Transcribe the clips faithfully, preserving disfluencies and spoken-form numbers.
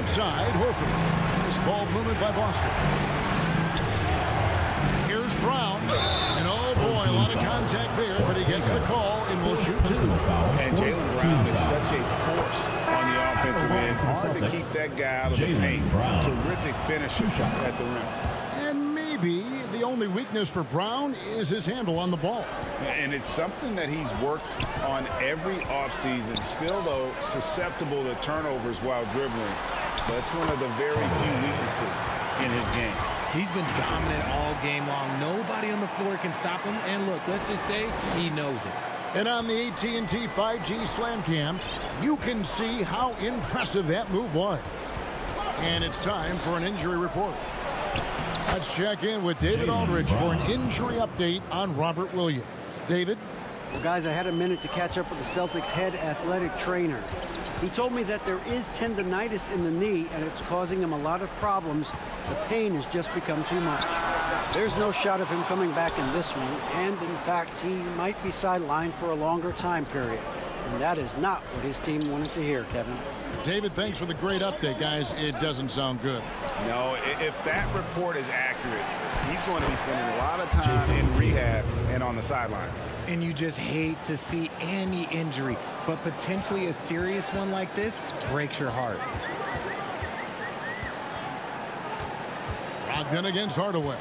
Outside, Horford. This ball movement by Boston. Here's Brown. And oh boy, a lot of contact there, but he gets the call and will shoot two. And Jaylen Brown is such a force on the offensive end. Hard to keep that guy out of the paint. Terrific finish at the rim. And maybe the only weakness for Brown is his handle on the ball. And it's something that he's worked on every offseason. Still, though, susceptible to turnovers while dribbling. That's one of the very few weaknesses in his game. He's been dominant all game long. Nobody on the floor can stop him. And look, let's just say he knows it. And on the A T and T five G Slam Cam, you can see how impressive that move was. And it's time for an injury report. Let's check in with David Aldridge for an injury update on Robert Williams. David? Well, guys, I had a minute to catch up with the Celtics head athletic trainer. He told me that there is tendonitis in the knee, and it's causing him a lot of problems. The pain has just become too much. There's no shot of him coming back in this one, and in fact, he might be sidelined for a longer time period. And that is not what his team wanted to hear, Kevin. David, thanks for the great update, guys. It doesn't sound good. No, if that report is accurate, he's going to be spending a lot of time in rehab and on the sidelines. And you just hate to see any injury, but potentially a serious one like this breaks your heart. Brogdon against Hardaway.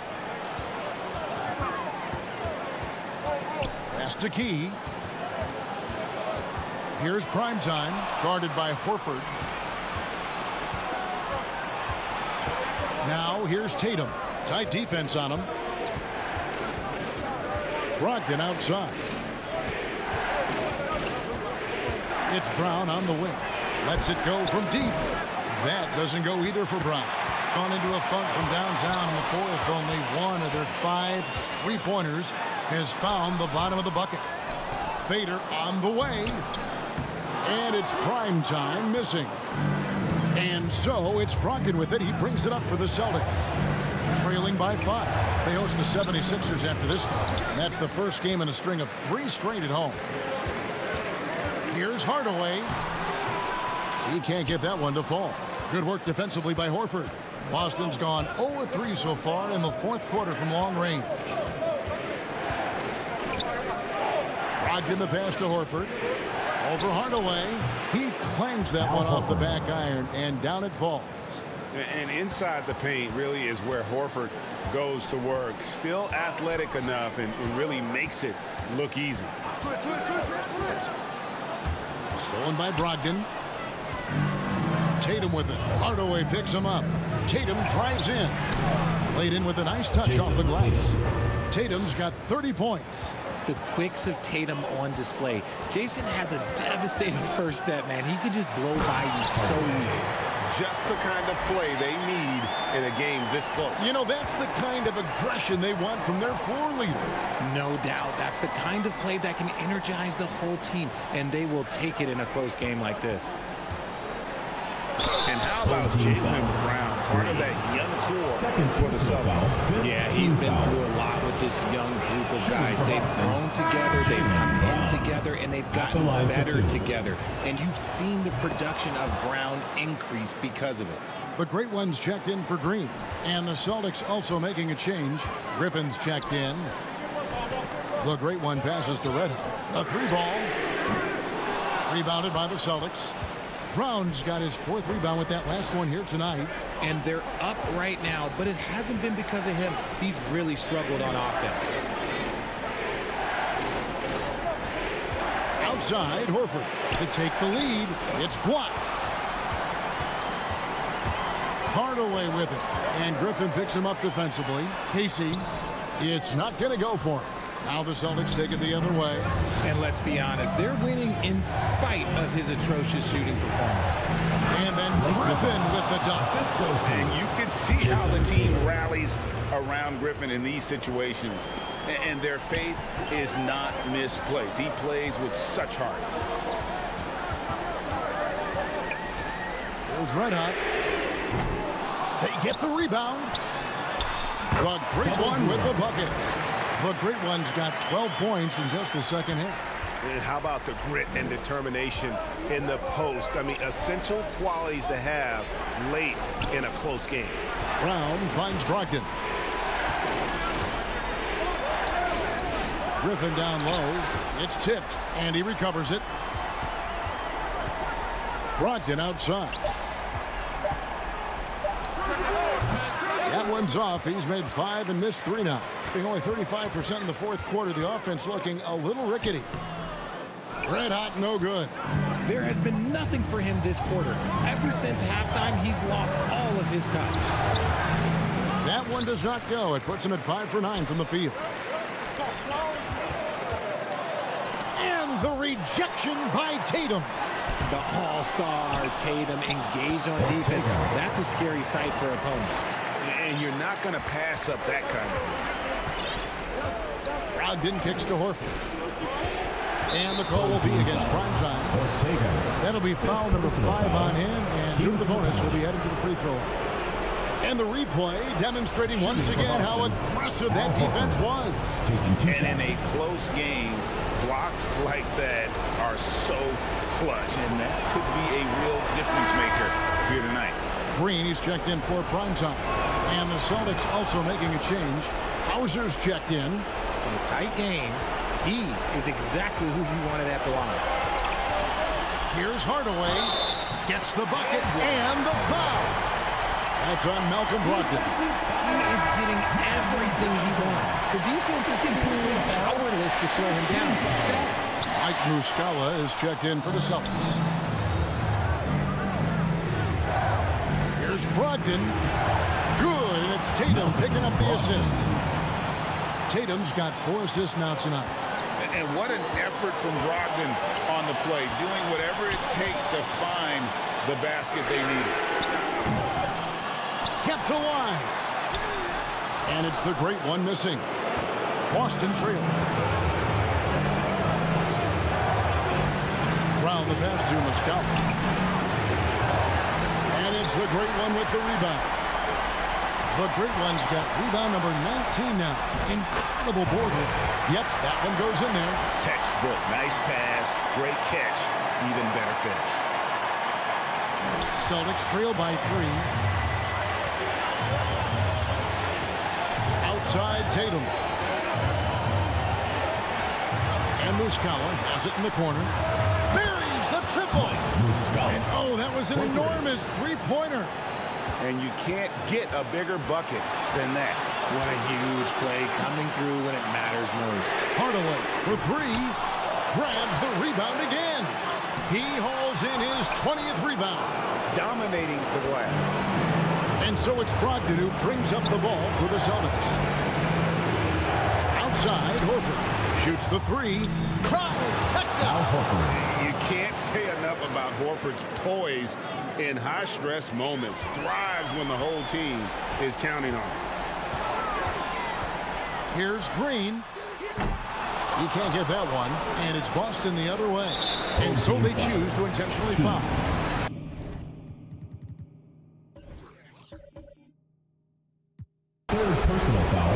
Pass to Key. Here's Primetime, guarded by Horford. Now here's Tatum. Tight defense on him. Brogdon outside. It's Brown on the wing. Lets it go from deep. That doesn't go either for Brown. Gone into a funk from downtown in the fourth. Only one of their five three-pointers has found the bottom of the bucket. Fader on the way. And it's Primetime missing. And so it's Brogdon with it. He brings it up for the Celtics. Trailing by five. They host the seventy-sixers after this game. And that's the first game in a string of three straight at home. Here's Hardaway. He can't get that one to fall. Good work defensively by Horford. Boston's gone zero of three so far in the fourth quarter from long range. Brogdon the pass to Horford. Over Hardaway. He clangs that one off the back iron, and down it falls. And inside the paint really is where Horford goes to work. Still athletic enough and, and really makes it look easy. Stolen by Brogdon. Tatum with it. Hardaway picks him up. Tatum drives in. Laid in with a nice touch off the glass. Tatum's got thirty points. The quicks of Tatum on display. Jason has a devastating first step, man. He can just blow by you so easy. Just the kind of play they need in a game this close. You know, that's the kind of aggression they want from their floor leader. No doubt. That's the kind of play that can energize the whole team, and they will take it in a close game like this. And how about Jaylen Brown, part of that young core for the Celtics? Yeah, he's been through a lot with this young group of guys. They've grown together, they've come in together, and they've gotten better together. And you've seen the production of Brown increase because of it. The great ones checked in for Green. And the Celtics also making a change. Griffin's checked in. The great one passes to Red Hot. A three ball. Rebounded by the Celtics. Brown's got his fourth rebound with that last one here tonight. And they're up right now, but it hasn't been because of him. He's really struggled on offense. Outside, Horford to take the lead. It's blocked. Hardaway with it. And Griffin picks him up defensively. Casey, it's not going to go for him. Now the Celtics take it the other way. And let's be honest, they're winning in spite of his atrocious shooting performance. And then Griffin with the dunk. And you can see how the team rallies around Griffin in these situations. And their faith is not misplaced. He plays with such heart. There's Red Hot. They get the rebound. The great one with the bucket. The great one's got twelve points in just the second half. And how about the grit and determination in the post? I mean, essential qualities to have late in a close game. Brown finds Brogdon. Griffin down low. It's tipped, and he recovers it. Brogdon outside. That one's off. He's made five and missed three now. Being only thirty-five percent in the fourth quarter, the offense looking a little rickety. Red hot, no good. There has been nothing for him this quarter. Ever since halftime, he's lost all of his touch. That one does not go. It puts him at five for nine from the field. And the rejection by Tatum. The all-star Tatum engaged on defense. That's a scary sight for opponents. And you're not going to pass up that kind of. Brogdon kicks to Horford. And the call will be against Primetime. That'll be foul number five on him, and due to the bonus, will be headed to the free throw. And the replay demonstrating once again how aggressive that defense was. And in a close game, blocks like that are so clutch, and that could be a real difference maker here tonight. Green is checked in for Primetime. And the Celtics also making a change. Hauser's checked in. In a tight game, he is exactly who he wanted at the line. Here's Hardaway. Gets the bucket and the foul. That's on Malcolm Brogdon. He is getting everything he wants. The defense is simply powerless to slow him down. Mike Muscala is checked in for the Celtics. Here's Brogdon. Good, and it's Tatum picking up the assist. Tatum's got four assists now tonight. And what an effort from Brogdon on the play, doing whatever it takes to find the basket they needed. Kept alive. And it's the great one missing. Boston trail. Round the pass to Muscala. And it's the great one with the rebound. The great one's got rebound number nineteen now. Incredible board work. Yep, that one goes in there. Textbook. Nice pass. Great catch. Even better finish. Celtics trail by three. Outside Tatum. And Muscala has it in the corner. Buries the triple. And oh, that was an enormous three-pointer. And you can't get a bigger bucket than that. What a huge play coming through when it matters most. Hardaway for three. Grabs the rebound again. He hauls in his twentieth rebound. Dominating the glass. And so it's Brogdon who brings up the ball for the Celtics. Outside, Horford shoots the three. Trifecta. You can't say enough about Horford's poise in high-stress moments. Thrives when the whole team is counting on him. Here's Green. You can't get that one. And it's Boston the other way. And so they choose to intentionally foul. Personal foul.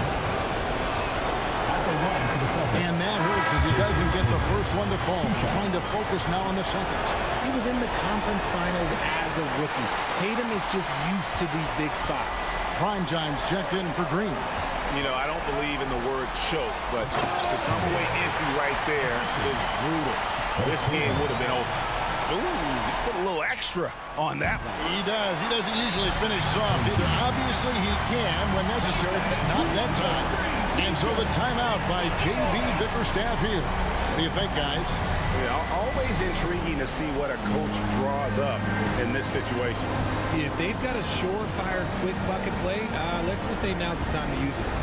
At the line for the Celtics. And that hurts as he doesn't get the first one to fall. Trying to focus now on the second. He was in the conference finals as a rookie. Tatum is just used to these big spots. Primetime's checked in for Green. You know, I don't believe in the word choke, but to come away empty right there is brutal. This game would have been over. Ooh, he put a little extra on that one. He does. He doesn't usually finish soft either. Obviously, he can when necessary, but not that time. And so the timeout by J B Bickerstaff here. What do you think, guys? Yeah, always intriguing to see what a coach draws up in this situation. If they've got a surefire quick bucket play, uh, let's just say now's the time to use it.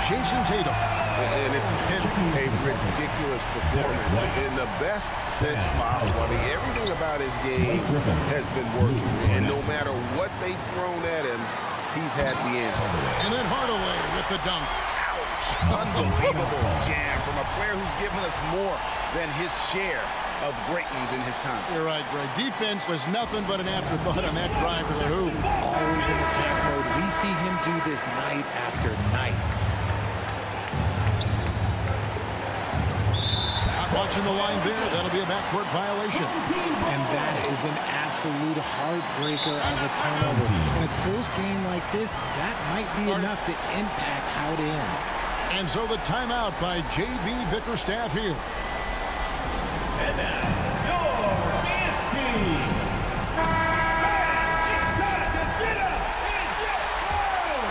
Jason Tatum. And it's been a ridiculous performance in the best sense possible. I mean, everything about his game has been working. And no matter what they've thrown at him, he's had the answer. And then Hardaway with the dunk. Unbelievable jam from a player who's given us more than his share of great ones in his time. You're right, Greg. Defense was nothing but an afterthought on that drive to the hoop. Always in attack mode. We see him do this night after night. Not watching the line there. That'll be a backcourt violation. And that is an absolute heartbreaker of a turnover. In a close game like this, that might be enough to impact how it ends. And so the timeout by J B Bickerstaff here. And now, your dance team. It's time to get up and get down.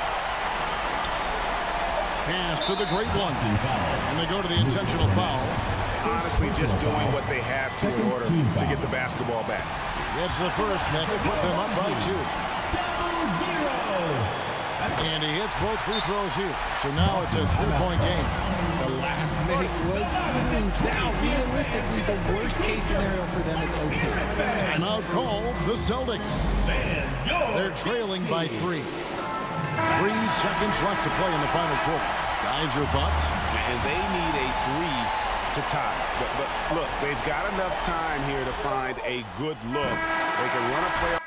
Pass to the great one. And they go to the intentional foul. Honestly, just doing what they have to in order to get the basketball back. It's the first that will put them up by two. Double zero. And he hits both free throws here. So now it's a three-point game. The last minute was huge. Now, realistically, the worst-case scenario for them is O T. Timeout called the Celtics. They're trailing by three. Three seconds left to play in the final quarter. Guys, your thoughts? And they need a three to tie. But, but look, they've got enough time here to find a good look. They can run a play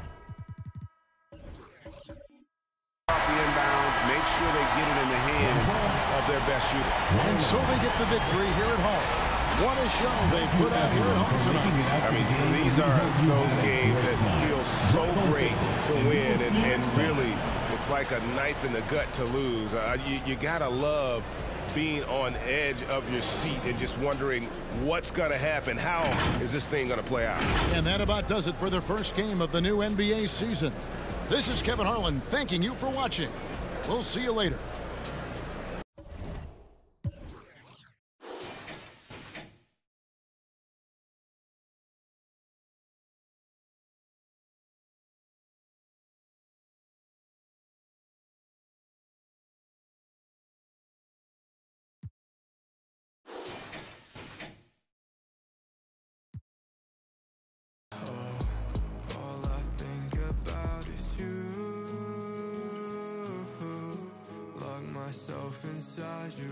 off the inbound, make sure they get it in the hands of their best shooter. And so they get the victory here at home. What a show they put out here at home tonight. I mean, these are those games that feel so great to win, and, and really, it's like a knife in the gut to lose. Uh, you you got to love being on edge of your seat and just wondering what's going to happen. How is this thing going to play out? And that about does it for the first game of the new N B A season. This is Kevin Harlan thanking you for watching. We'll see you later. Inside your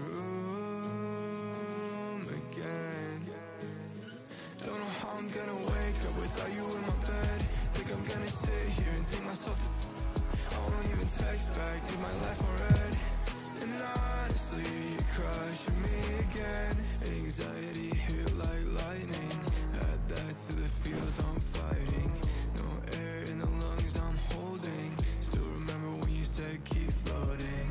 room again. Don't know how I'm gonna wake up without you in my bed. Think I'm gonna sit here and think myself to I won't even text back, leave my life on red. And honestly, you're crushing me again. Anxiety hit like lightning. Add that to the feels I'm fighting. No air in the lungs I'm holding. Still remember when you said keep floating.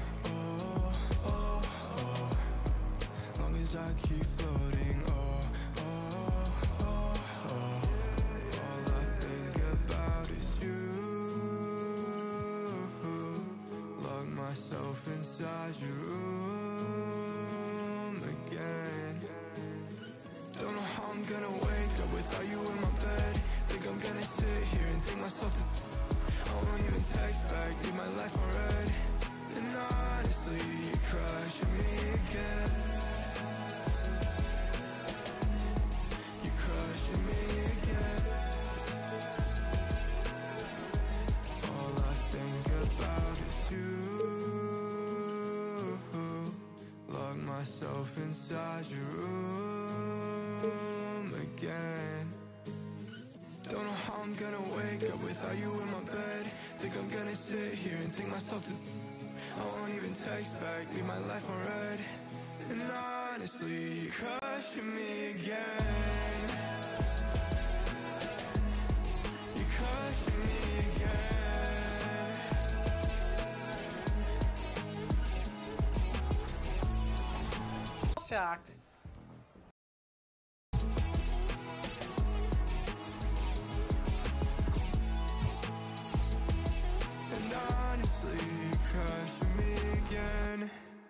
I keep floating, oh, oh, oh, oh. All I think about is you. Lock myself inside your room again. Don't know how I'm gonna wake up without you in my bed. Think I'm gonna sit here and think myself to I won't even text back, leave my life on red. And honestly, you're crushing me again. Myself inside your room again. Don't know how I'm gonna wake up without you in my bed. Think I'm gonna sit here and think myself to I won't even text back, leave my life on red. And honestly, you're crushing me again. You're crushing me again. Shocked. And honestly, you crushing me again.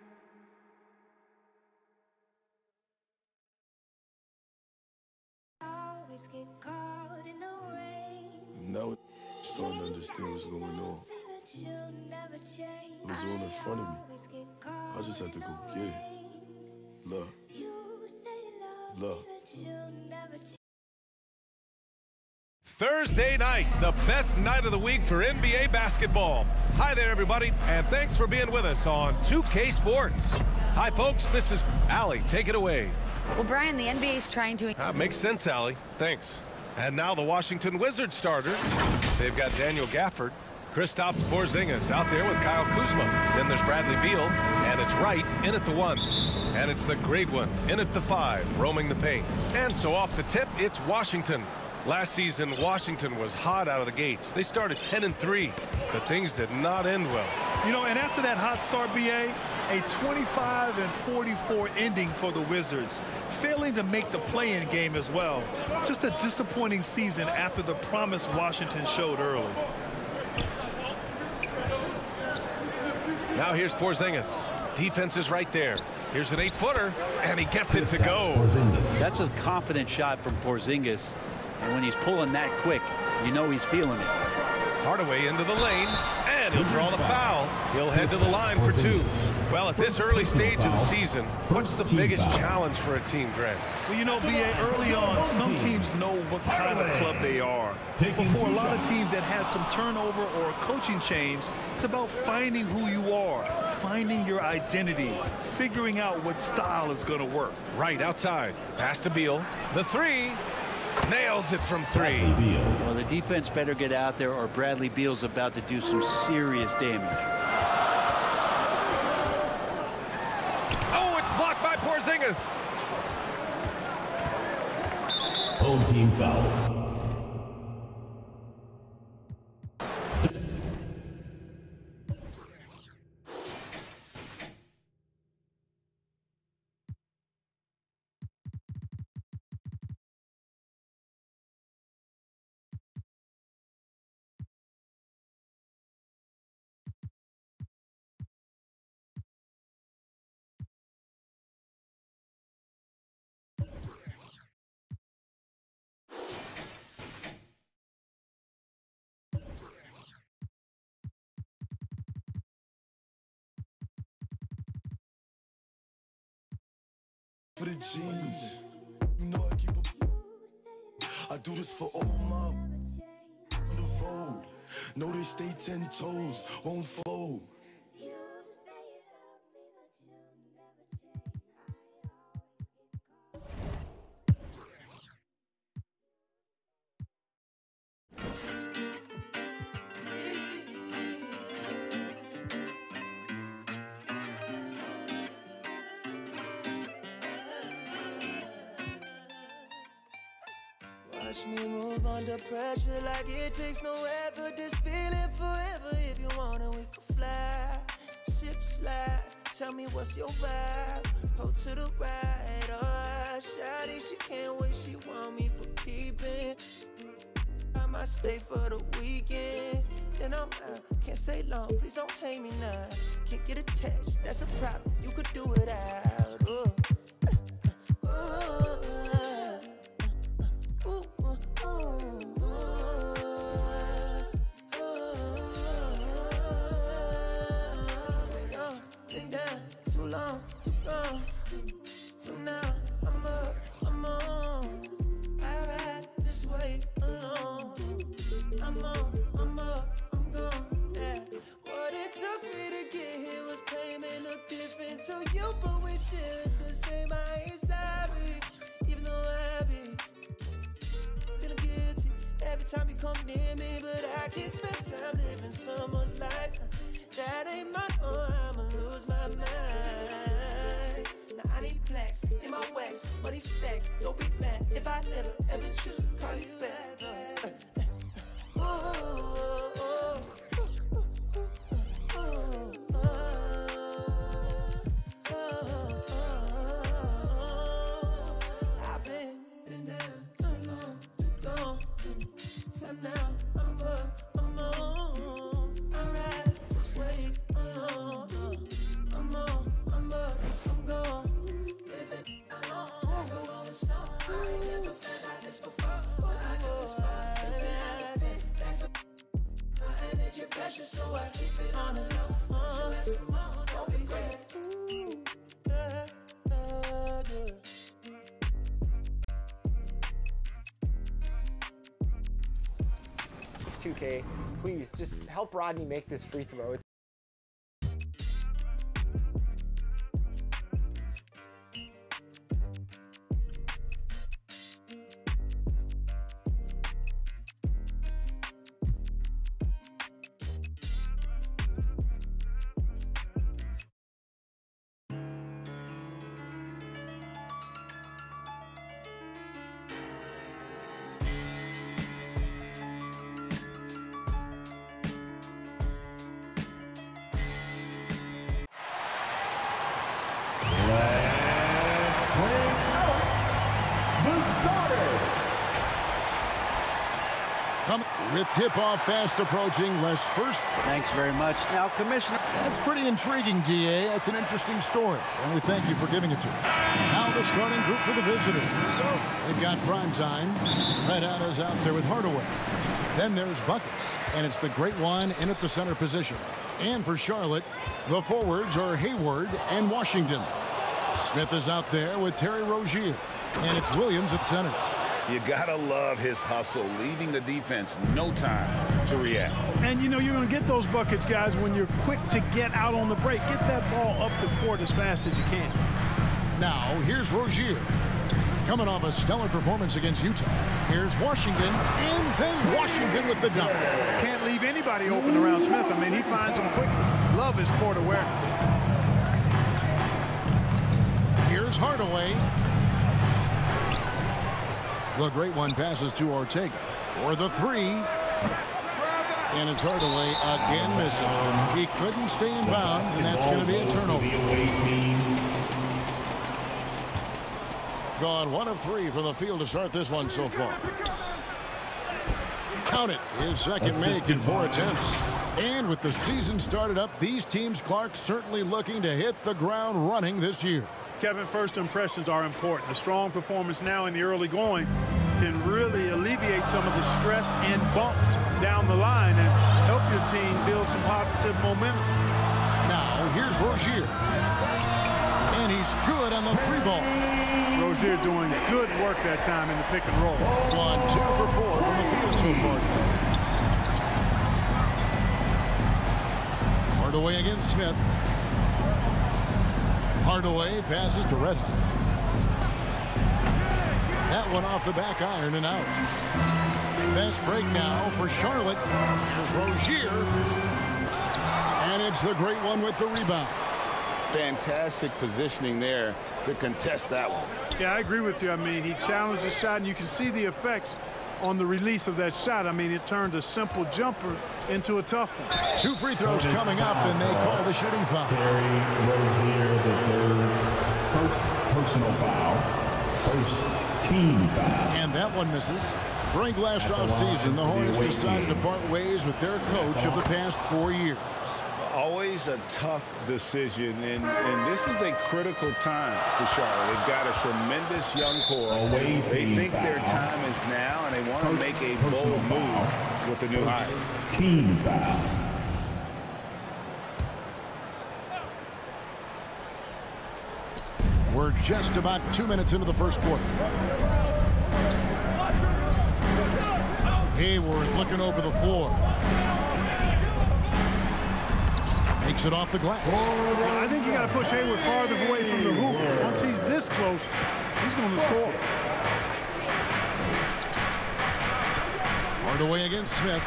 Always get caught in the rain. No, just don't understand what's going on. It was on in front of me. I just had to go get it. Love. Love. Thursday night, the best night of the week for N B A basketball. Hi there, everybody, and thanks for being with us on two K Sports. Hi, folks. This is Allie. Take it away. Well, Brian, the N B A is trying to... That makes sense, Allie. Thanks. And now the Washington Wizards starters. They've got Daniel Gafford, Kristaps Porzingis out there with Kyle Kuzma. Then there's Bradley Beal, and it's Wright in at the one. And it's the great one in at the five, roaming the paint. And so off the tip, it's Washington. Last season, Washington was hot out of the gates. They started ten and three, but things did not end well. You know, and after that hot start, B A, a twenty-five and forty-four ending for the Wizards, failing to make the play-in game as well. Just a disappointing season after the promise Washington showed early. Now here's Porzingis. Defense is right there. Here's an eight-footer, and he gets it to go. That's a confident shot from Porzingis. And when he's pulling that quick, you know he's feeling it. Hardaway into the lane, and he'll draw the foul. He'll head to the line for two. Well, at this early stage of the season, what's the biggest challenge for a team, Greg? Well, you know, B A, early on, some teams know what kind of club they are. But for a lot of teams that have some turnover or coaching change, it's about finding who you are, finding your identity, figuring out what style is going to work. Right outside. Pass to Beal. The three. Nails it from three. Well, the defense better get out there or Bradley Beal's about to do some serious damage. Oh, it's blocked by Porzingis. Home team foul. For the jeans, you know I keep a, I do this for all my on the road. Know they stay ten toes, won't fold. Watch me move under pressure like it takes no effort. This feeling forever. If you want it, we can fly. Sip slide. Tell me what's your vibe. Pull to the right. Oh, shawty, she can't wait. She want me for keeping. I might stay for the weekend. Then I'm out. Can't stay long. Please don't hate me now. Can't get attached. That's a problem. You could do it out. Oh. Oh. Long to go. From now, I'm up, I'm on. I ride this way alone. I'm on, I'm up, I'm gone. Yeah. What it took me to get here was payment, look different to you, but we share the same eyes. I be, even though I be feeling guilty every time you come near me, but I can't spend time living someone's life. That ain't my own, I'ma lose my mind. Now I need plaques in my wax, money stacks. Don't be mad if I never ever choose to call you back. Uh, uh, uh, oh, oh, oh, oh, oh, oh, oh. I've been, been down too long, too gone. And now I'm up, I'm on. I ride this way alone. I'm on, I'm up, I'm gone. Living alone, go on the snow. I ain't never felt like this before. Oh, I go two K, please just help Rodney make this free throw. Come with tip-off fast approaching. Les first. Thanks very much. Now, Commissioner. That's pretty intriguing, D A. That's an interesting story. And we thank you for giving it to us. Now the starting group for the visitors. They've got prime time. Red Hat is out there with Hardaway. Then there's Buckets. And it's the great one in at the center position. And for Charlotte, the forwards are Hayward and Washington. Smith is out there with Terry Rozier. And it's Williams at center. You gotta love his hustle, leaving the defense no time to react. And you know you're gonna get those buckets, guys, when you're quick to get out on the break. Get that ball up the court as fast as you can. Now here's Rozier. Coming off a stellar performance against Utah. Here's Washington, and then Washington with the dunk. Can't leave anybody open around Smith. I mean, he finds them quickly. Love his court awareness. Here's Hardaway. The great one passes to Ortega for the three. And it's Hardaway again missing. He couldn't stay in bounds, and that's going to be a turnover. Gone one of three from the field to start this one so far. Count it. His second make in four attempts. And with the season started up, these teams, Clark, certainly looking to hit the ground running this year. Kevin, first impressions are important. A strong performance now in the early going can really alleviate some of the stress and bumps down the line and help your team build some positive momentum. Now, here's Rozier. And he's good on the three ball. Rozier doing good work that time in the pick and roll. Gone two for four from the field so far. Hardaway against Smith. Hardaway passes to Red Hot. That one off the back iron and out. Fast break now for Charlotte. Here's Rozier. And it's the great one with the rebound. Fantastic positioning there to contest that one. Yeah, I agree with you. I mean, he challenged the shot, and you can see the effects on the release of that shot. I mean, it turned a simple jumper into a tough one. Two free throws coming up, and they call the shooting foul. Terry Rozier, the third. First personal foul. First team foul. And that one misses. During last offseason, the Hornets decided to part ways with their coach of the past four years. Always a tough decision, and, and this is a critical time for Charlotte. They've got a tremendous young core. They think their time is now, and they want to make a bold move with the new hire. Team foul. We're just about two minutes into the first quarter. Hayward looking over the floor. Makes it off the glass. I think you got to push Hayward farther away from the hoop. Once he's this close, he's going to score. Hardaway against Smith.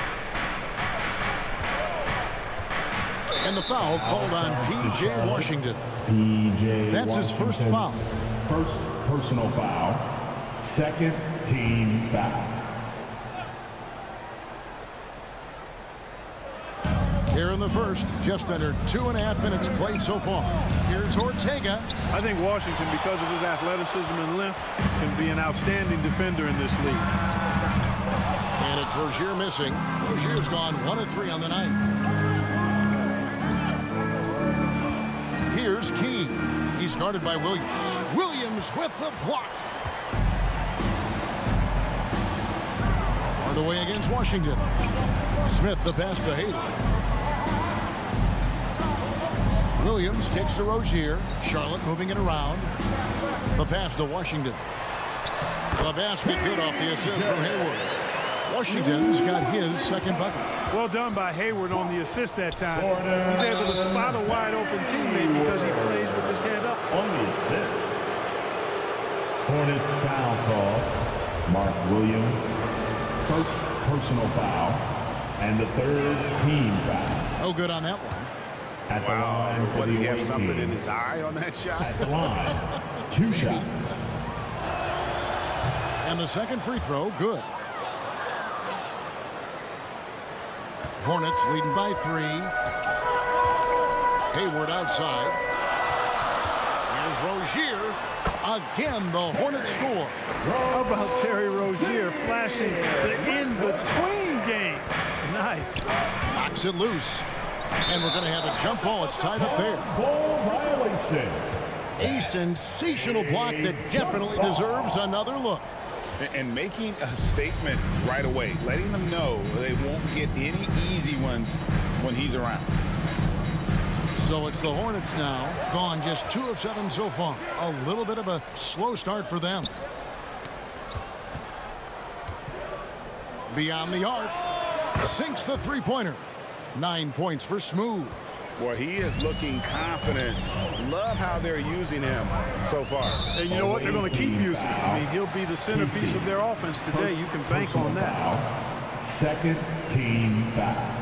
And the foul called on P J Washington. P J That's his first foul. First personal foul. Second team foul. Here in the first, just under two and a half minutes played so far. Here's Ortega. I think Washington, because of his athleticism and length, can be an outstanding defender in this league. And it's Rozier missing. Rozier's gone one of three on the night. Here's Keene. He's guarded by Williams. Williams with the block. Hardaway against Washington. Smith the pass to Hayward. Williams kicks to Rozier. Charlotte moving it around. The pass to Washington. The basket good off the assist from Hayward. Washington's got his second bucket. Well done by Hayward on the assist that time. He's able to spot a wide-open teammate because he plays with his head up. On the assist. Hornets foul call. Mark Williams. First personal foul. And the third team foul. No good on that one. At the wow. line what, did he have something in his eye on that shot? At the line. Two shots. And the second free throw, good. Hornets leading by three. Hayward outside. Here's Rozier. Again, the Hornets score. How about Terry Rozier flashing the in-between game? Nice. Knocks it loose. And we're going to have a jump ball. It's tied up there. Ball violation. A sensational block that definitely deserves another look. And making a statement right away, letting them know they won't get any easy ones when he's around. So it's the Hornets now, gone just two of seven so far. A little bit of a slow start for them. Beyond the arc, sinks the three-pointer. Nine points for Smooth. Boy, he is looking confident. Love how they're using him so far. And you know what? They're going to keep using him. I mean, he'll be the centerpiece of their offense today. You can bank on that. Second team foul.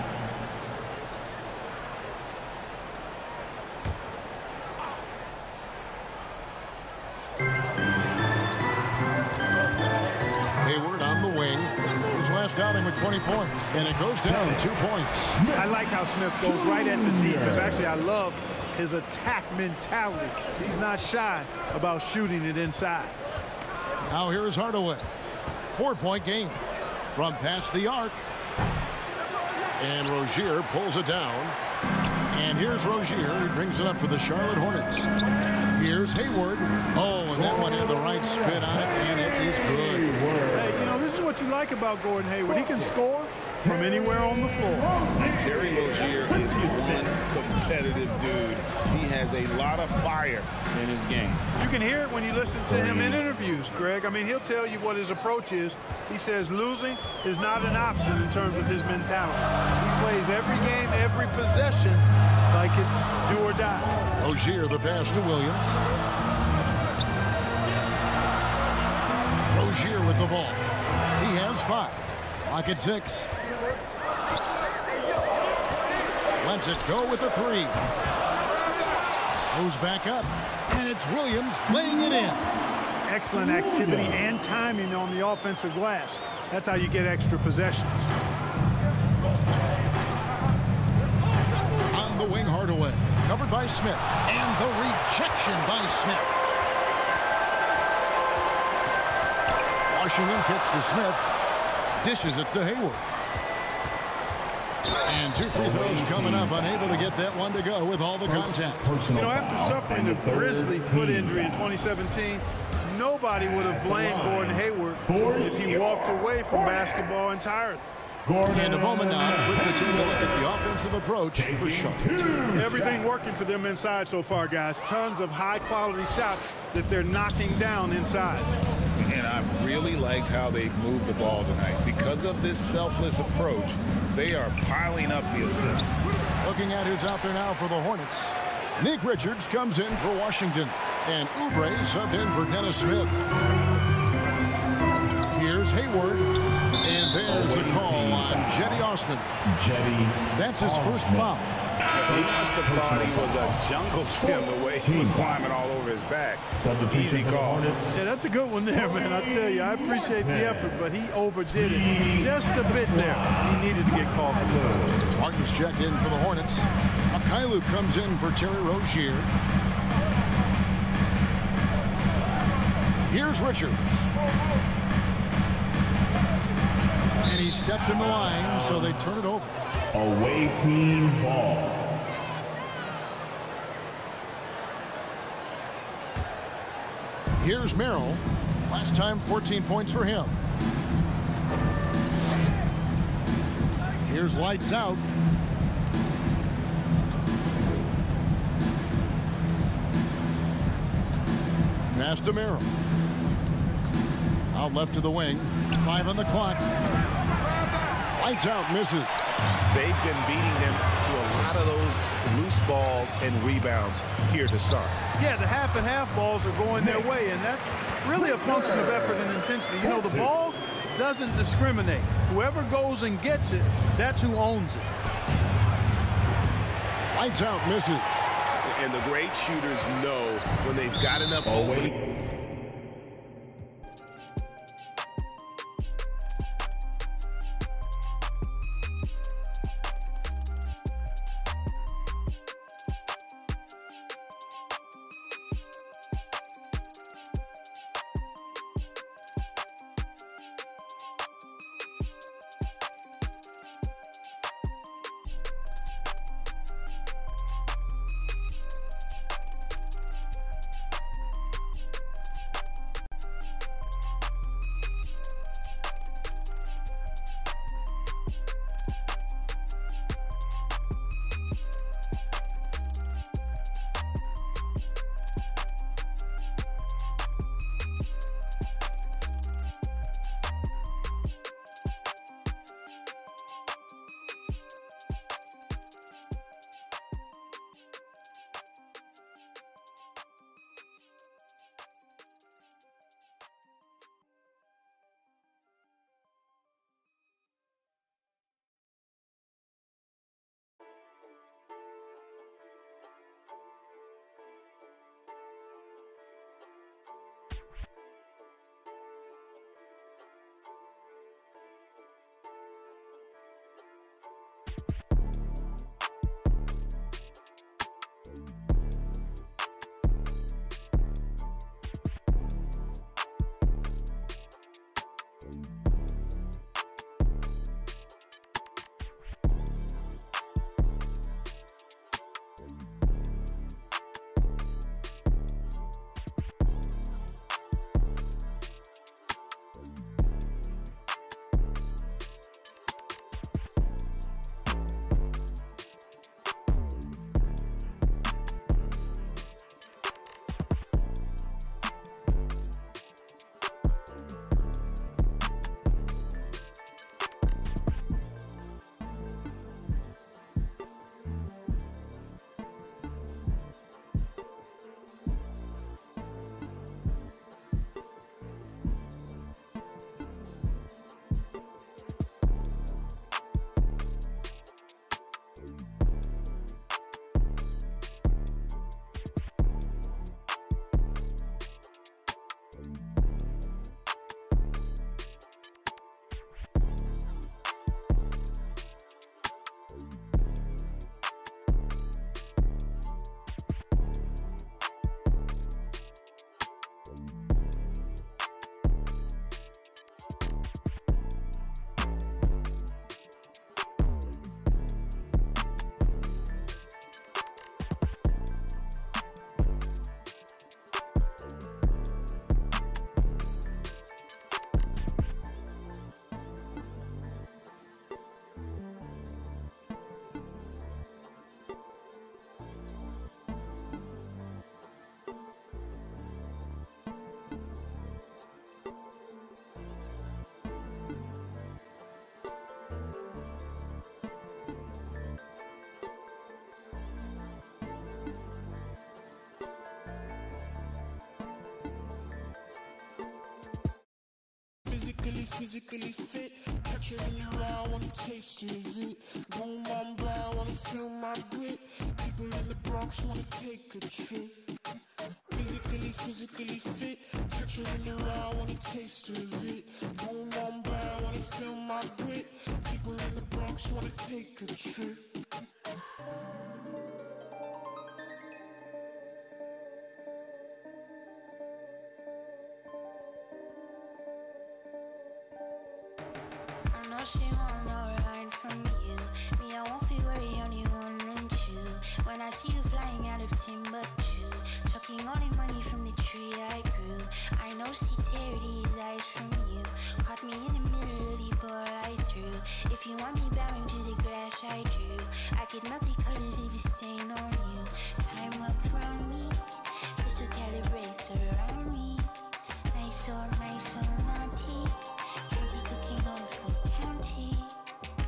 Hayward on the wing. His last outing with twenty points. And it goes down two points. I like how Smith goes right at the defense. Actually, I love his attack mentality. He's not shy about shooting it inside. Now here is Hardaway. Four-point game from past the arc. And Rozier pulls it down. And here's Rozier. He brings it up for the Charlotte Hornets. Here's Hayward. Oh, and that one had the right spin on it, and it is good. Hey, you know, this is what you like about Gordon Hayward. He can score from anywhere on the floor. Terry Rozier is one competitive dude. He has a lot of fire in his game. You can hear it when you listen to him in interviews, Greg. I mean, he'll tell you what his approach is. He says losing is not an option in terms of his mentality. He plays every game, every possession like it's do or die. Rozier, the pass to Williams. Rozier with the ball. He has five. Clock at six. Lets it go with the three. Goes back up, and it's Williams laying it in. Excellent activity and timing on the offensive glass. That's how you get extra possessions. On the wing, Hardaway. Covered by Smith. And the rejection by Smith. Washington kicks to Smith. Dishes it to Hayward. And two free throws coming up, unable to get that one to go with all the contact. You know, after suffering a grisly foot injury in twenty seventeen, nobody would have blamed Gordon Hayward if he walked away from basketball entirely. And a moment now, quickly taking a look at the offensive approach for Charlotte. Everything working for them inside so far, guys. Tons of high-quality shots that they're knocking down inside. And I really liked how they moved the ball tonight. Because of this selfless approach, they are piling up the assists. Looking at who's out there now for the Hornets. Nick Richards comes in for Washington. And Oubre subbed in for Dennis Smith. Here's Hayward. And there's the call on Jetty Osman. Jetty. That's his first foul. He must have thought he was a jungle gym the way he was climbing all over his back. Easy call. Yeah, that's a good one there, man. I tell you, I appreciate the effort, but he overdid it just a bit there. He needed to get called for that. Martin's checked in for the Hornets. Akailu comes in for Terry Rozier. Here's Richards. And he stepped in the line, so they turn it over. Away team ball. Here's Merrill. Last time, fourteen points for him. Here's lights out. Pass to Merrill. Out left to the wing. Five on the clock. Lights out, misses. They've been beating them to a lot of those loose balls and rebounds here to start. Yeah, the half and half balls are going their way, and that's really a function of effort and intensity. You know, the ball doesn't discriminate. Whoever goes and gets it, that's who owns it. Lights out, misses. And the great shooters know when they've got enough opening. Physically, physically fit. Catch it in your eye, wanna taste of it. Boom, I'm blind, wanna feel my grit. People in the Bronx wanna take a trip. Physically, physically fit. Catch it in your eye, wanna taste of it. Boom, I'm blind, wanna feel my grit. People in the Bronx wanna take a trip. She won't know right from you. Me, I won't feel worry, only one and two. When I see you flying out of Timbuktu, chucking all the money from the tree I grew. I know sincerity is eyes from you. Caught me in the middle of the ball I threw. If you want me bowing to the glass I do, I could melt the colors if you stain on you. Time up around me, pistol calibrates around me. Nice or nice or naughty. County cooking on Cook County.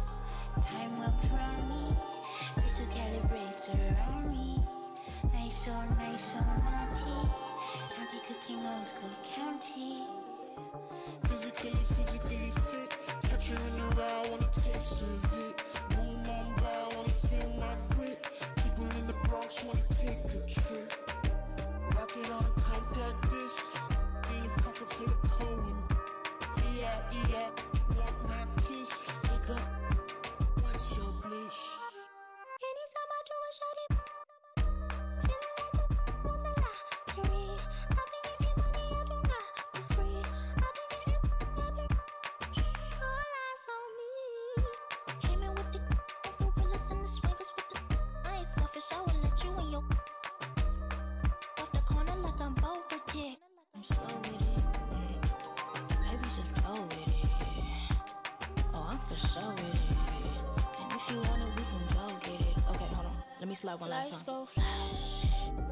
cooking old school county. Physically, physically fit. Catch you in the raw, wanna taste of it. Boom on brow, wanna feel my grit. People in the Bronx wanna take a trip. Rock it on a compact disc. In a pocket full of Cohen. Yeah, yeah, want my kiss. Look up, what's your bliss? Anytime I do a shawty, feeling like a on the lottery. I've been getting money, I do not for free. I've been getting, I've been all eyes on me. Came in with the gorillas and the swaggers with the. I ain't selfish, I will let you in your off the corner like I'm over dick. I'm slow with it, baby, just go with it. Oh, I'm for sure with it. And if you want it, we can go get it. Okay, hold on. Let me slide one last time. Let's go flash.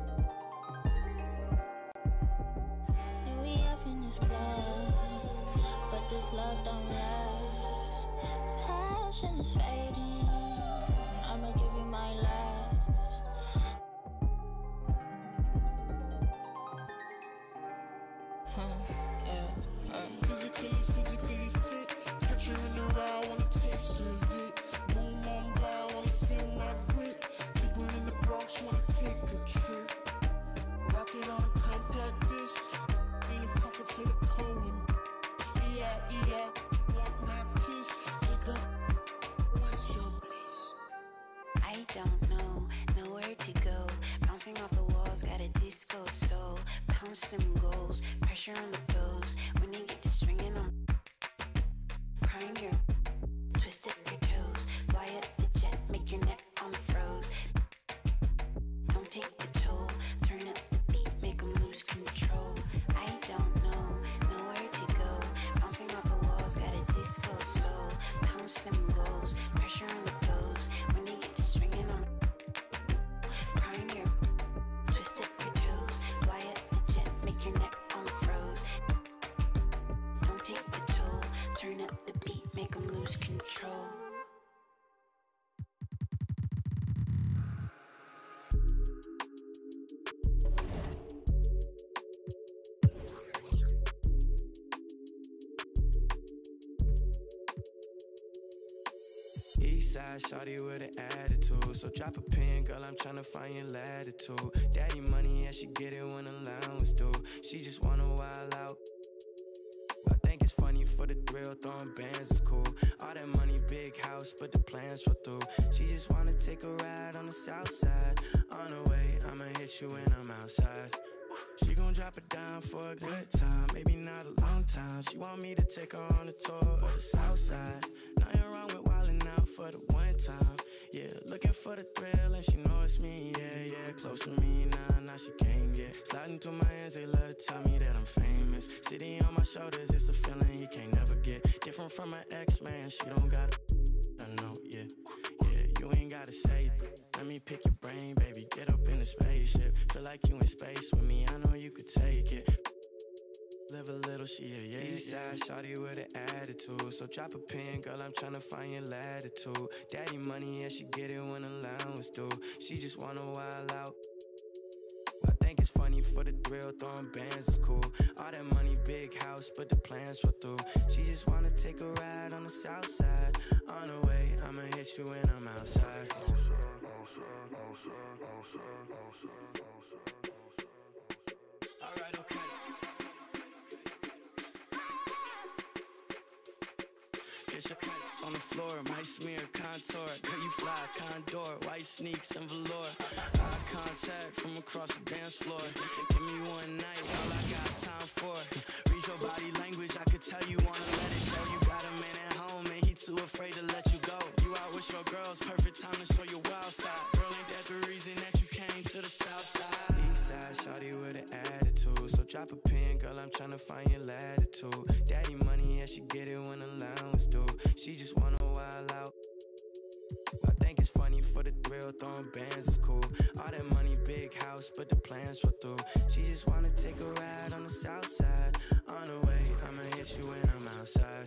And we having this class, but this love don't last. Passion is fading. I'ma give you my last. Huh, yeah, uh. Physically, physically fit. Catch you in the raw, wanna taste of it. Boom on brow, wanna feel my grit. People in the Bronx wanna take a trip. Rock it on a compact disc. In a pocket full of Cohen. Yeah, yeah, want my kiss. Look up, what's your bliss? I don't know, nowhere to go. Bouncing off the walls, got a disco soul. Pounce them goals, pressure on the toes. When they get to swinging, I'm prime your twist up your toes. Fly up the jet, make your neck on froze. Don't take the toll, turn up the beat, make them lose control. I don't know, nowhere to go. Bouncing off the walls, got a disco soul. Pounce them goals, pressure on the toes. When they get to swinging, I'm prime your twist up your toes. Fly up the jet, make your neck on froze. Don't take the toll, turn up the beat, make them lose control. Eastside shawty with an attitude, so drop a pin, girl, I'm tryna find your latitude. Daddy money, yeah, she get it when allowance due. She just wanna wild out. I think it's funny for the thrill, throwing bands is cool. All that money, big house, but the plans fall through. She just wanna take a ride on the south side. On the way, I'ma hit you when I'm outside. She gon' drop it down for a good time, maybe not a long time. She want me to take her on a tour of the south side. Nothing wrong with wildin' out for the one time. Yeah, looking for the thrill and she know it's me. Yeah, yeah, close to me now, now she can't get. Sliding through my hands, they love to tell me that I'm famous. Sitting on my shoulders, it's a feeling you can't never get. Different from my ex, man, she don't got a I know, yeah. Yeah, you ain't gotta say it. Let me pick your brain, baby, get up in the spaceship. Feel like you in space with me, I know you could take it. Live a little, she a yeah, Eastside shawty with an attitude, so drop a pin, girl, I'm tryna find your latitude. Daddy money, yeah, she get it when allowance due. She just wanna wild out. I think it's funny for the thrill, throwing bands is cool. All that money, big house, but the plans fall through. She just wanna take a ride on the south side. On the way, I'ma hit you when I'm outside. Alright, okay. It's your cut on the floor, might smear contour. Girl, you fly, condor, white sneaks and velour. Eye contact from across the dance floor. Give me one night, all I got time for. Read your body language, I could tell you wanna let it show. You got a man at home and he too afraid to let you go. You out with your girls, perfect time to show your wild side. Girl, ain't that the reason that you came to the south side? Eastside shawty with an attitude, so drop a pin, girl, I'm tryna find your latitude. Daddy money, yeah, she get it when allowance due. She just wanna wild out. I think it's funny for the thrill, throwing bands is cool. All that money, big house, but the plans fall through. She just wanna take a ride on the south side. On the way, I'ma hit you when I'm outside.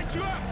get you up.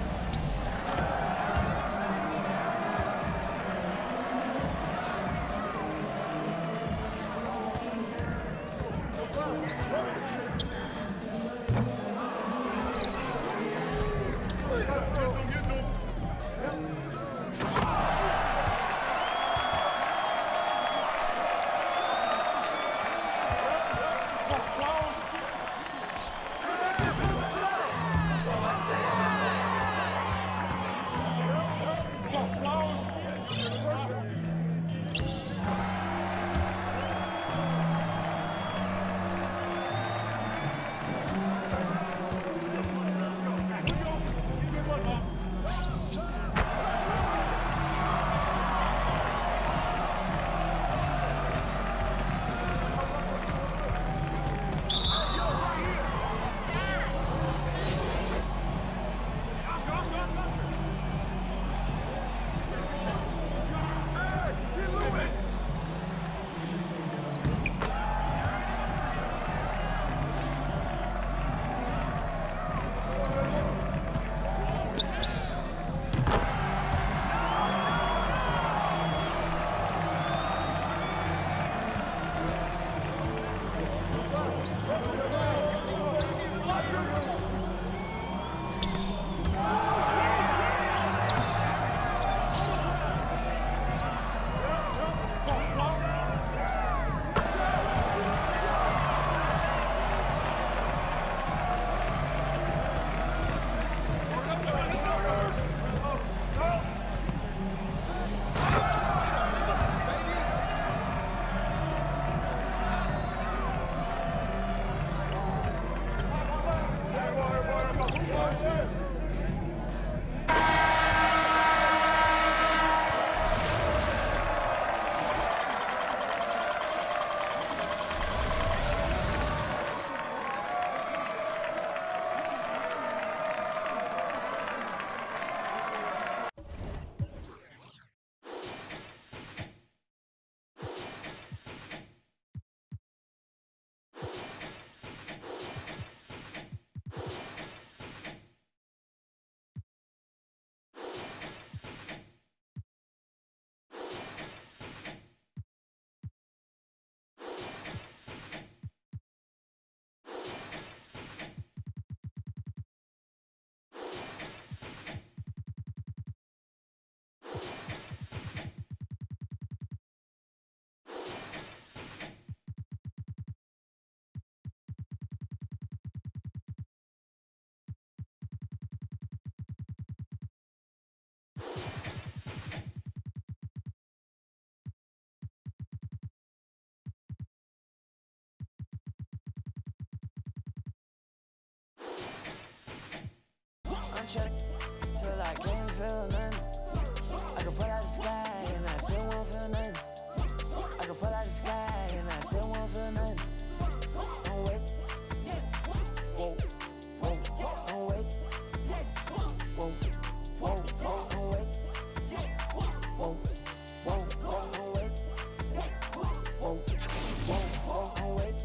Till I can't feel nothing. I can fall out the sky and I still won't feel nothing. I can fall out the sky and I still won't feel nothing. Don't wait. Whoa, whoa, don't wait. Whoa, whoa, whoa, don't wait. Whoa, whoa, whoa, don't wait. Whoa, whoa, whoa, don't wait.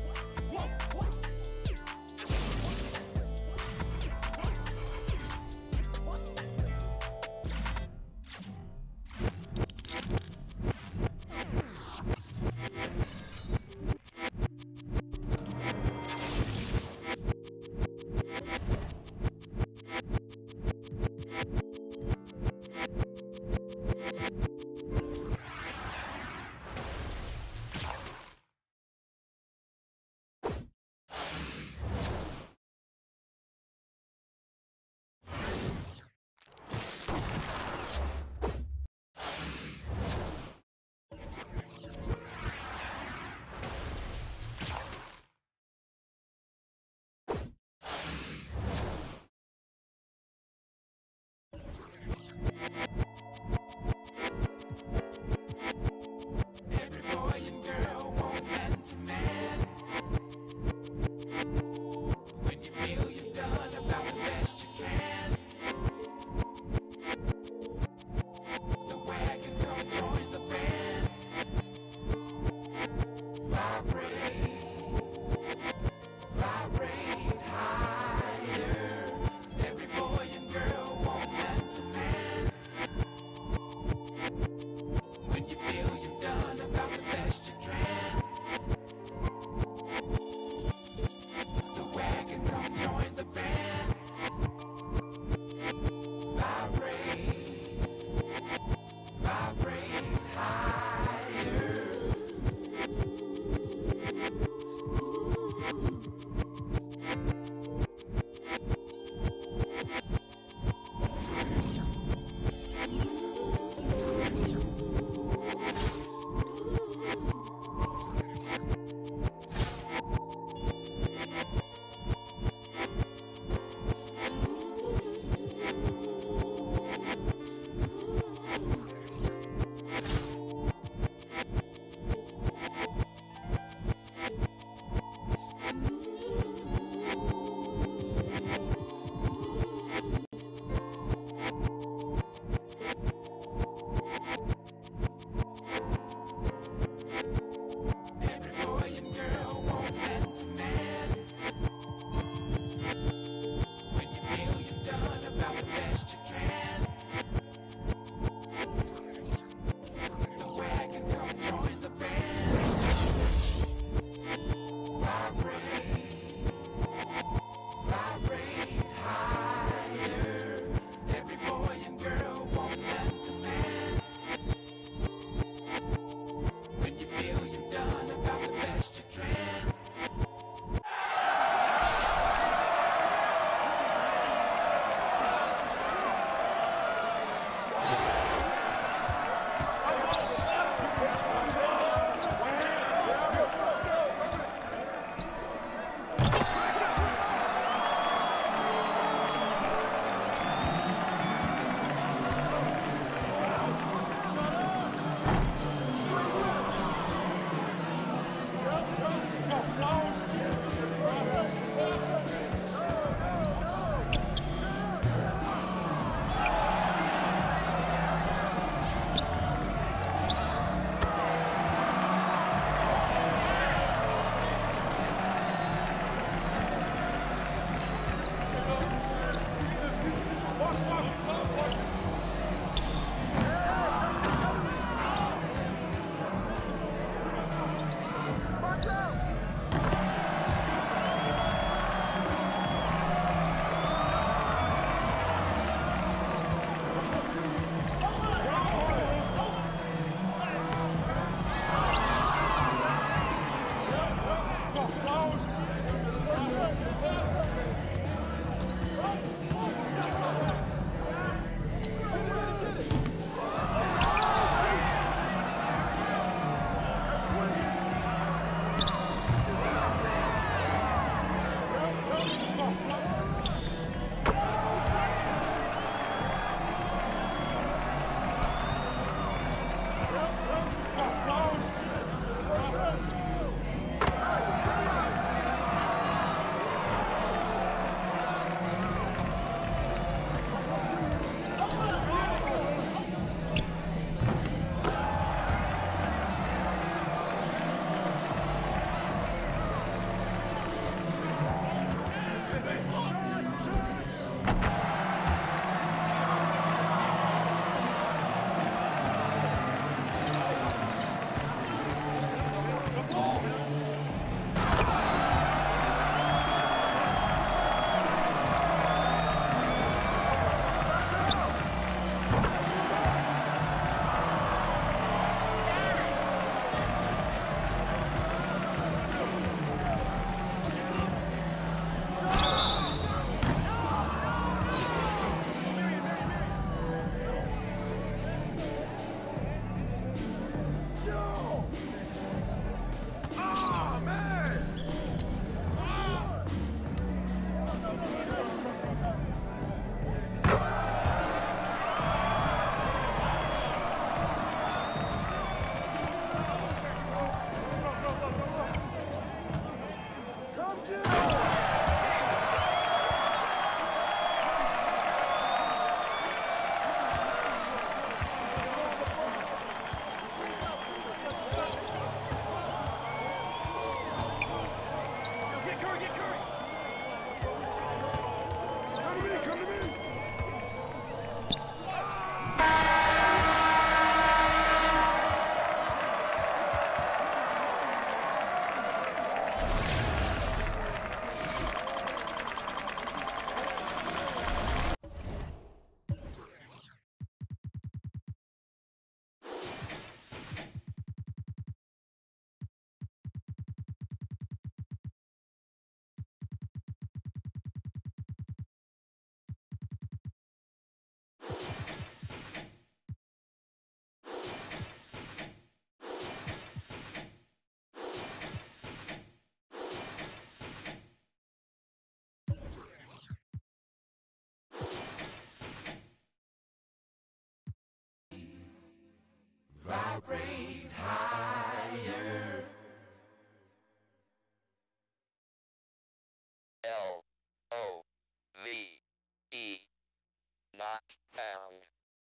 E. Not found.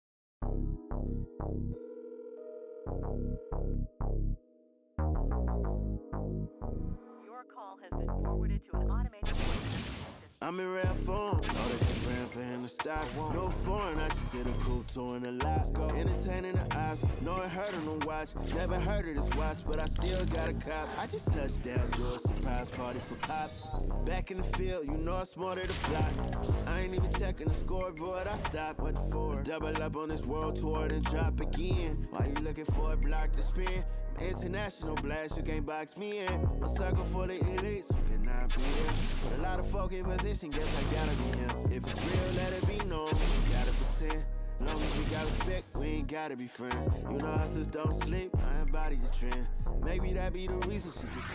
Your call has been forwarded to an automated voice. I'm in rare form, all that you ran for him to stop. No foreign, I just did a cool tour in the lot. Entertaining the ops, know it hurt on the watch. Never heard of this watch, but I still got a cop. I just touched down, do a surprise party for pops. Back in the field, you know I'm smarter to block. I ain't even checking the scoreboard, I stopped. What for? Double up on this world tour, then drop again. Why you looking for a block to spin? International blast, you can't box me in. A circle full of elites, who cannot be here. But a lot of folk in position, guess I gotta be him. If it's real, let it be known, we gotta pretend. Long as we got respect, we ain't gotta be friends. You know I just don't sleep, I embody the trend. Maybe that be the reason she just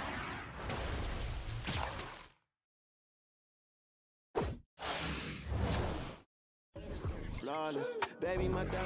called. Flawless, baby, my dog.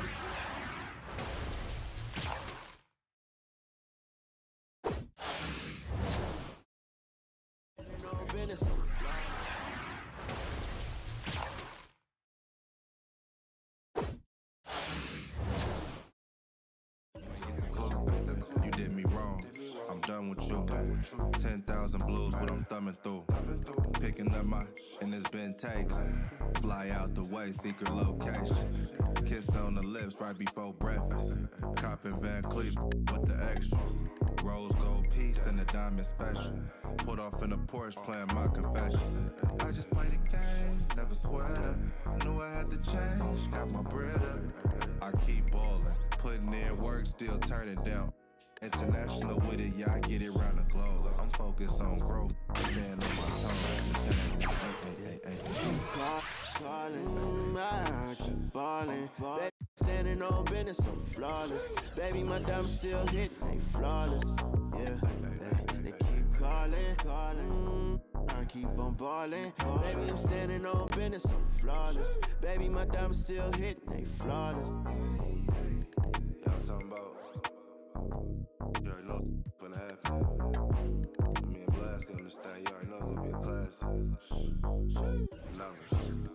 You did me wrong, I'm done with you. Ten thousand blues, what I'm thumbing through. Picking up my, and it's been taken. Fly out the way, secret location. Kiss on the lips right before breakfast. Copping Van Cleef with the extras. Rose gold piece and the diamond special. Put off in the Porsche playing my confession. I just played the game, never sweat up. Knew I had to change, got my bread up. I keep ballin', putting in work, still turning down. International with it, yeah, I get it round the globe. I'm focused on growth, stand on my tongue. Hey, hey, hey, hey. Calling, I keep ballin'. Baby, standing on business, I'm flawless. Baby, my diamonds still hitting, they flawless. Yeah, they, they keep calling, calling. I keep on ballin'. Baby, I'm standing on business, I'm flawless. Baby, my diamonds still hitting, they flawless. Y'all talking about, you already know what's gonna happen. Me and Blast gonna understand, you already know it's gonna be a classic. Numbers.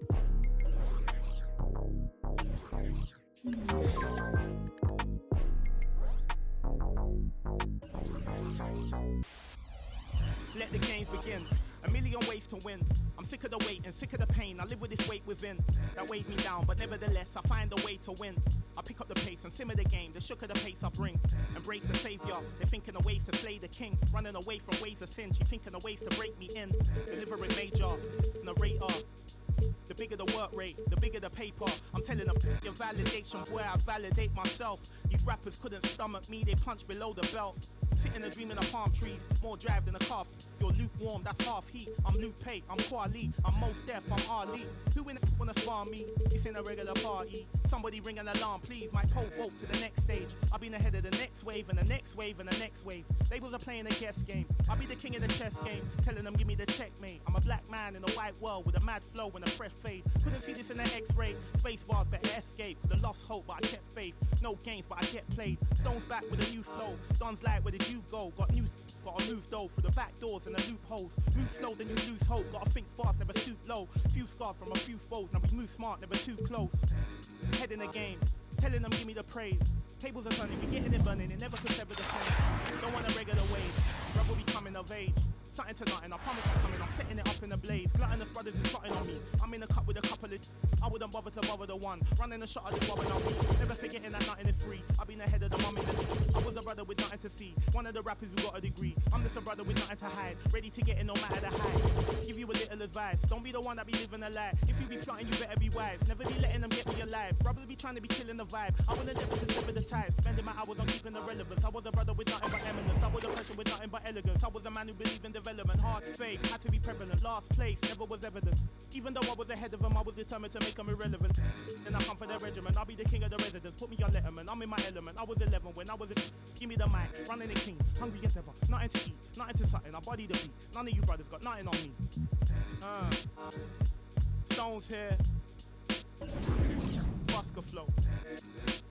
Let the games begin. A million ways to win. I'm sick of the wait and sick of the pain. I live with this weight within that weighs me down, but nevertheless I find a way to win. I pick up the pace and simmer the game. The shook of the pace I bring. Embrace the savior. They're thinking of ways to slay the king. Running away from ways of sin. She thinking of ways to break me in. Delivering major, narrator. The bigger the work rate, the bigger the paper. I'm telling them your validation, boy, I validate myself. These rappers couldn't stomach me, they punch below the belt. Sitting and dreaming of palm trees, more drive than a calf. You're lukewarm, that's half heat. I'm Lupe, I'm Kweli, I'm Mos Def, I'm Ali. Who in the wanna spar me? This ain't a regular party. Somebody ring an alarm, please. My pole vote to the next stage. I've been ahead of the next wave and the next wave and the next wave. Labels are playing a guess game. I'll be the king of the chess game, telling them give me the checkmate. I'm a black man in a white world with a mad flow and a fresh fade. Couldn't see this in the X-ray. Space bars better escape. Could've lost hope, but I kept faith. No games, but I get played. Stones back with a new flow. Don's like, where did you go? Got new, gotta move though through the back doors and the loopholes. Move slow, then you lose hope. Gotta think fast, never stoop low. Few scars from a few foes. Now we move smart, never too close. Head in the game, telling them give me the praise. Tables are turning, we getting it burning. It never could ever the same. Don't want a regular wage. Brother be coming of age. Something to nothing, I promise I'm coming. I'm setting it up in a blaze. Gluttonous brothers is plotting on me. I'm in a cup with a couple of. I wouldn't bother to bother the one. Running the shot, I just bobbing on me. Never forgetting that nothing is free. I've been ahead of the mum in the. I was a brother with nothing to see. One of the rappers who got a degree. I'm just a brother with nothing to hide. Ready to get it no matter the height. Give you a little advice. Don't be the one that be living a lie. If you be plotting, you better be wise. Never be letting them get me alive. Brothers be trying to be killing the vibe. I wouldn't never deliver the type. Spending my hours on keeping the relevance. I was a brother with nothing but eminence. I was a person with nothing but elegance. I was a man who believed in development. Hard faith had to be prevalent. Last place never was evident. Even though I was ahead of them, I was determined to make them irrelevant. Then I come for the regiment. I'll be the king of the residence. Put me on Letterman. I'm in my element. I was eleven when I was a. Give me the mic. Running the king. Hungry as ever. Nothing to eat. Nothing to something. I body the beat. None of you brothers got nothing on me. Uh, Stones here. Busker flow.